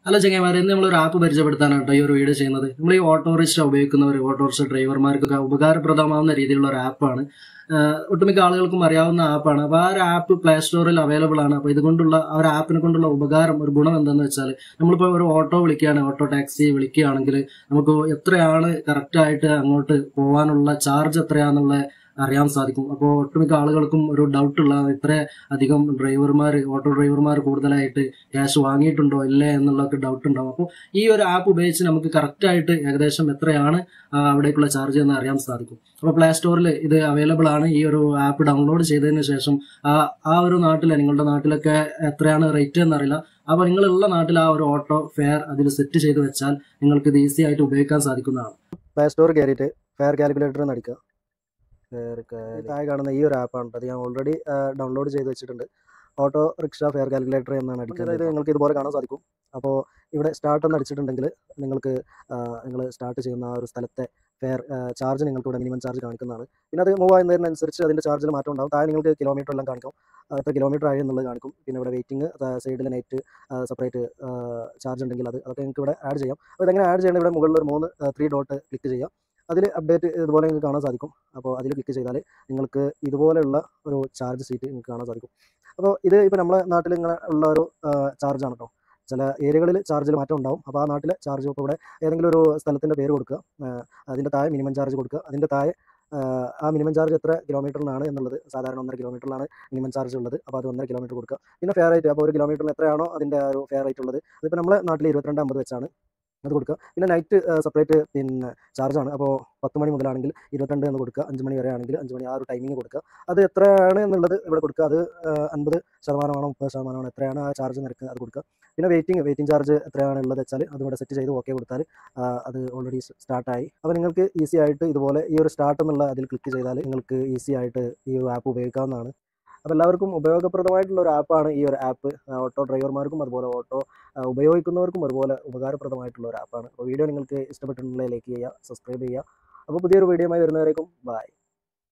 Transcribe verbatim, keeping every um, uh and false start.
Hello ചങ്ങായിമാരെ, ഇന്ന് നമ്മളൊരു ആപ്പ് പരിചയപ്പെടുത്താനാണ് കേട്ടോ ഈ ഒരു വീഡിയോ ചെയ്യുന്നത്. നമ്മൾ ഈ ഓട്ടോറിക്ഷ ഉപയോഗിക്കുന്നവർ, ഓട്ടോറിക്ഷ ഡ്രൈവർമാർക്കൊക്കെ ഉപകാരപ്രദമാവുന്ന രീതിയിലുള്ള ഒരു ആപ്പാണ്. ഒട്ടുമിക്ക ആളുകൾക്കും അറിയാവുന്ന ആപ്പാണ്. അപ്പോൾ ആ ഒരു ആപ്പ് പ്ലേ സ്റ്റോറിൽ അവൈലബിൾ ആണ്. അപ്പോൾ ഇതുകൊണ്ടുള്ള ആ ഒരു ആപ്പിനെ കൊണ്ടുള്ള ഉപകാരം, ഒരു ഗുണം എന്താണെന്ന് വെച്ചാൽ, നമ്മളിപ്പോൾ ഒരു ഓട്ടോ വിളിക്കുകയാണ്, ഓട്ടോ ടാക്സി വിളിക്കുകയാണെങ്കിൽ നമുക്ക് എത്രയാണ് കറക്റ്റായിട്ട് അങ്ങോട്ട് പോകാനുള്ള ചാർജ് എത്രയാണെന്നുള്ള അറിയാൻ സാധിക്കും. അപ്പോൾ ഒട്ടുമിക്ക ആളുകൾക്കും ഒരു ഡൗട്ടുള്ള, ഇത്ര അധികം ഡ്രൈവർമാർ, ഓട്ടോ ഡ്രൈവർമാർ കൂടുതലായിട്ട് ക്യാഷ് വാങ്ങിയിട്ടുണ്ടോ ഇല്ലേ എന്നുള്ളതൊക്കെ ഡൗട്ട് ഉണ്ടാവും. അപ്പോൾ ഈ ഒരു ആപ്പ് ഉപയോഗിച്ച് നമുക്ക് കറക്റ്റായിട്ട് ഏകദേശം എത്രയാണ് അവിടേക്കുള്ള ചാർജ് എന്ന് അറിയാൻ സാധിക്കും. അപ്പോൾ പ്ലേ സ്റ്റോറിൽ ഇത് അവൈലബിൾ ആണ്. ഈ ഒരു ആപ്പ് ഡൗൺലോഡ് ചെയ്തതിന് ശേഷം ആ ആ ഒരു നാട്ടിൽ, നിങ്ങളുടെ നാട്ടിലൊക്കെ എത്രയാണ് റേറ്റ് എന്നറിയില്ല, അപ്പോൾ നിങ്ങളുള്ള നാട്ടിൽ ആ ഒരു ഓട്ടോ ഫെയർ അതിൽ സെറ്റ് ചെയ്ത് വെച്ചാൽ നിങ്ങൾക്ക് ഇത് ഈസി ആയിട്ട് ഉപയോഗിക്കാൻ സാധിക്കുന്നതാണ്. പ്ലേ സ്റ്റോർ കയറിയിട്ട് ഫെയർ കാൽക്കുലേറ്റർ എന്ന് അടിക്കുക. ഫെയർ താഴെ കാണുന്ന ഈ ഒരു ആപ്പാണ്. അത് ഞാൻ ഓൾറെഡി ഡൗൺലോഡ് ചെയ്ത് വെച്ചിട്ടുണ്ട്. ഓട്ടോ റിക്ഷ ഫെയർ കാൽക്കുലേറ്റർ എന്നാണ് അടിക്കുന്നത്. അതായത് നിങ്ങൾക്ക് ഇതുപോലെ കാണാൻ സാധിക്കും. അപ്പോൾ ഇവിടെ സ്റ്റാർട്ട് എന്ന് അടിച്ചിട്ടുണ്ടെങ്കിൽ നിങ്ങൾക്ക് നിങ്ങൾ സ്റ്റാർട്ട് ചെയ്യുന്ന ആ ഒരു സ്ഥലത്തെ ഫെയർ ചാർജ് നിങ്ങൾക്ക് ഇവിടെ മിനിമം ചാർജ് കാണിക്കുന്നതാണ്. പിന്നെ അത് മൂവ് ആകുന്നതിനനുസരിച്ച് അതിൻ്റെ ചാർജിൽ മാറ്റം ഉണ്ടാകും. താഴെ നിങ്ങൾക്ക് കിലോമീറ്റർ എല്ലാം കാണിക്കും, എത്ര കിലോമീറ്റർ ആയി എന്നുള്ളത് കാണിക്കും. പിന്നെ ഇവിടെ വെയിറ്റിംഗ്, സൈഡിൽ നൈറ്റ് സെപ്പറേറ്റ് ചാർജ് ഉണ്ടെങ്കിൽ അത് അതൊക്കെ നിങ്ങൾക്ക് ഇവിടെ ആഡ് ചെയ്യാം. അപ്പോൾ ഇതെങ്ങനെ ആഡ് ചെയ്യണം? ഇവിടെ മുകളിൽ ഒരു മൂന്ന് ത്രീ ഡോട്ട് ക്ലിക്ക് ചെയ്യാം. അതിൽ അപ്ഡേറ്റ് ഇതുപോലെ നിങ്ങൾക്ക് കാണാൻ സാധിക്കും. അപ്പോൾ അതിൽ ക്ലിക്ക് ചെയ്താൽ നിങ്ങൾക്ക് ഇതുപോലെയുള്ള ഒരു ചാർജ് സീറ്റ് നിങ്ങൾക്ക് കാണാൻ സാധിക്കും. അപ്പോൾ ഇത് ഇപ്പോൾ നമ്മുടെ നാട്ടിൽ ഇങ്ങനെ ഉള്ള ഒരു ചാർജാണ് കേട്ടോ. ചില ഏരിയകളിൽ ചാർജിൽ മാറ്റം ഉണ്ടാവും. അപ്പോൾ ആ നാട്ടിലെ ചാർജ് ഇപ്പോൾ ഇവിടെ ഏതെങ്കിലും ഒരു സ്ഥലത്തിൻ്റെ പേര് കൊടുക്കുക, അതിൻ്റെ താഴെ മിനിമം ചാർജ് കൊടുക്കുക. അതിൻ്റെ താഴെ ആ മിനിമം ചാർജ് എത്ര കിലോമീറ്ററിനാണ് എന്നുള്ളത്, സാധാരണ ഒന്നര കിലോമീറ്ററിലാണ് മിനിമം ചാർജ് ഉള്ളത്. അപ്പോൾ അത് ഒന്നര കിലോമീറ്റർ കൊടുക്കുക. പിന്നെ ഫെയർ റേറ്റ്, അപ്പോൾ ഒരു കിലോമീറ്ററിന് എത്രയാണോ അതിൻ്റെ ഒരു ഫെയർ റേറ്റ് ഉള്ളത്, അതിപ്പോൾ നമ്മുടെ നാട്ടിൽ ഇരുപത്തിരണ്ട് അമ്പത് വെച്ചാണ് അത് കൊടുക്കുക. പിന്നെ നൈറ്റ് സെപ്പറേറ്റ് പിന്നെ ചാർജാണ്. അപ്പോൾ പത്ത് മണി മുതലാണെങ്കിൽ ഇരുപത്തിരണ്ട് എന്ന് കൊടുക്കുക, അഞ്ച് മണി വരെ ആണെങ്കിൽ അഞ്ച് മണി, ആ ഒരു ടൈമിങ് കൊടുക്കുക. അത് എത്രയാണ് എന്നുള്ളത് ഇവിടെ കൊടുക്കുക. അത് അൻപത് ശതമാനമാണോ മുപ്പത് ശതമാനമാണോ എത്രയാണ് ആ ചാർജ് നിരക്ക് അത് കൊടുക്കുക. പിന്നെ വെയിറ്റിംഗ് വെയിറ്റിംഗ് ചാർജ് എത്രയാണ് ഉള്ളത് വെച്ചാൽ അത് ഇവിടെ സെറ്റ് ചെയ്ത് ഓക്കെ കൊടുത്താൽ അത് ഓൾറെഡി സ്റ്റാർട്ടായി. അപ്പോൾ നിങ്ങൾക്ക് ഈസി ആയിട്ട് ഇതുപോലെ ഈ ഒരു സ്റ്റാർട്ട് എന്നുള്ള അതിൽ ക്ലിക്ക് ചെയ്താൽ നിങ്ങൾക്ക് ഈസി ആയിട്ട് ഈ ഒരു ആപ്പ് ഉപയോഗിക്കാവുന്നതാണ്. അപ്പോൾ എല്ലാവർക്കും ഉപയോഗപ്രദമായിട്ടുള്ള ഒരു ആപ്പാണ് ഈ ഒരു ആപ്പ്. ഓട്ടോ ഡ്രൈവർമാർക്കും അതുപോലെ ഓട്ടോ ഉപയോഗിക്കുന്നവർക്കും അതുപോലെ ഉപകാരപ്രദമായിട്ടുള്ള ഒരു ആപ്പാണ്. അപ്പോൾ വീഡിയോ നിങ്ങൾക്ക് ഇഷ്ടപ്പെട്ടിട്ടുണ്ടെങ്കിൽ ലൈക്ക് ചെയ്യുക, സബ്സ്ക്രൈബ് ചെയ്യുക. അപ്പോൾ പുതിയൊരു വീഡിയോയുമായി വരുന്നവരേക്കും ബൈ.